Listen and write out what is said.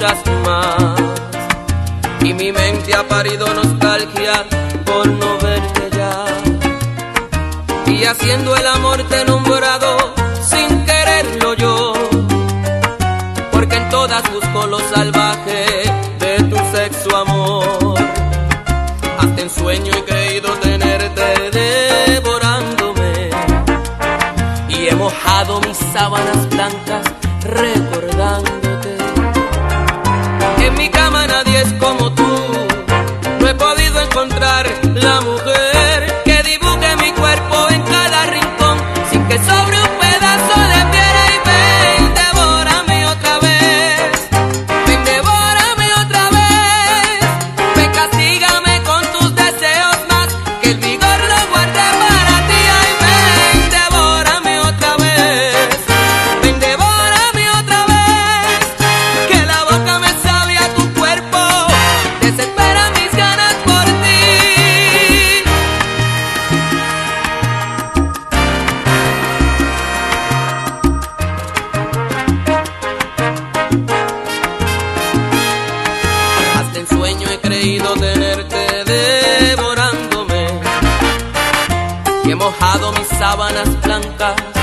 aventuras más. Y mi mente ha parido nostalgia por no verte ya. Y haciendo el amor te he nombrado sin quererlo yo, porque en todas busco lo salvaje de tu sexo amor. Hasta en sueño he creído tenerte devorándome, y he mojado mis sábanas blancas recordándote. En mi cama nadie es como tú, no he podido encontrar la mujer que dibuje mi cuerpo en cada rincón sin que sobre un pedazo de piedra. Y ven, devórame otra vez, ven, devórame otra vez, ven, castígame con tus deseos más, que el vigor lo guarde para ti. Ay, ven, devórame otra vez, ven, devórame otra vez, que la boca me sabe a tu cuerpo, desespera mis ganas por ti. Hasta en sueño he creído tenerte devorándome, y he mojado mis sábanas blancas